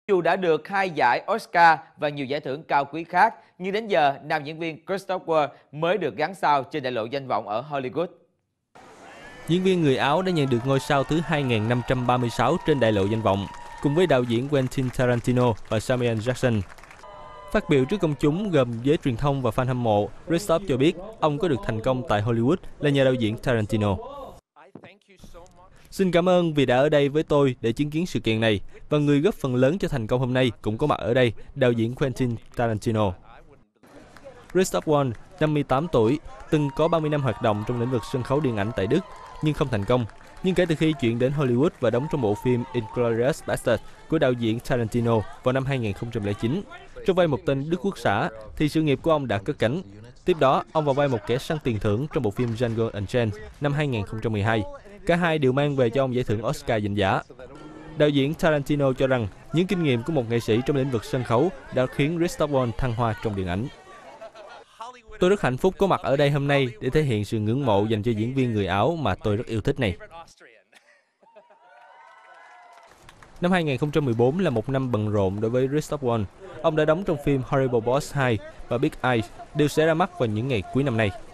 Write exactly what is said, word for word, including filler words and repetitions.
Dù đã được hai giải Oscar và nhiều giải thưởng cao quý khác, nhưng đến giờ, nam diễn viên Christopher mới được gắn sao trên đại lộ danh vọng ở Hollywood. Diễn viên người Áo đã nhận được ngôi sao thứ hai nghìn năm trăm ba mươi sáu trên đại lộ danh vọng, cùng với đạo diễn Quentin Tarantino và Samuel Jackson. Phát biểu trước công chúng gồm giới truyền thông và fan hâm mộ, Christoph cho biết ông có được thành công tại Hollywood là nhờ đạo diễn Tarantino. Xin cảm ơn vì đã ở đây với tôi để chứng kiến sự kiện này, và người góp phần lớn cho thành công hôm nay cũng có mặt ở đây, đạo diễn Quentin Tarantino. Christoph Waltz, năm mươi tám tuổi, từng có ba mươi năm hoạt động trong lĩnh vực sân khấu điện ảnh tại Đức, nhưng không thành công. Nhưng kể từ khi chuyển đến Hollywood và đóng trong bộ phim Inglourious Basterds của đạo diễn Tarantino vào năm hai nghìn không trăm lẻ chín, trong vai một tên Đức Quốc xã, thì sự nghiệp của ông đã cất cánh. Tiếp đó, ông vào vai một kẻ săn tiền thưởng trong bộ phim Django Unchained năm hai nghìn không trăm mười hai. Cả hai đều mang về cho ông giải thưởng Oscar danh giá. Đạo diễn Tarantino cho rằng những kinh nghiệm của một nghệ sĩ trong lĩnh vực sân khấu đã khiến Christoph Waltz thăng hoa trong điện ảnh. Tôi rất hạnh phúc có mặt ở đây hôm nay để thể hiện sự ngưỡng mộ dành cho diễn viên người Áo mà tôi rất yêu thích này. Năm hai nghìn không trăm mười bốn là một năm bận rộn đối với Christoph Waltz. Ông đã đóng trong phim Horrible Boss hai và Big Eyes đều sẽ ra mắt vào những ngày cuối năm nay.